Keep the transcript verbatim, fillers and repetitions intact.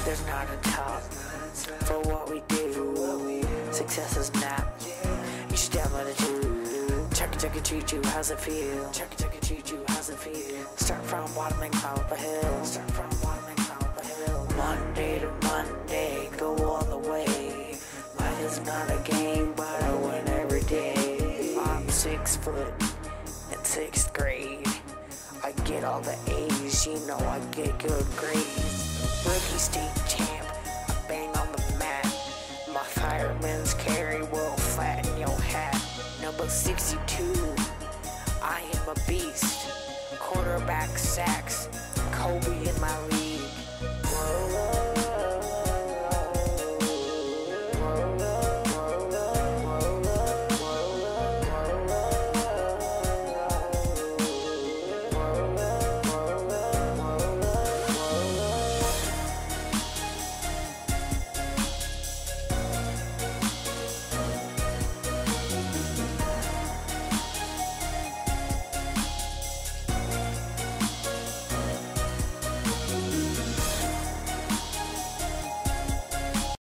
There's not a top for what we do. Success is not. You should download it too. Check it, check it, treat you, how's it feel? Check it, check it, treat you, how's it feel? Start from bottom and climb up a hill. Start from bottom and climb up a hill. Monday to Monday, go all the way. Life is not a game, but I win every day. I'm six foot in sixth grade. I get all the A's, you know I get good grades. Rookie state champ, I bang on the mat. My fireman's carry will flatten your hat. Number sixty-two, I am a beast. Quarterback sacks, Kobe in my league.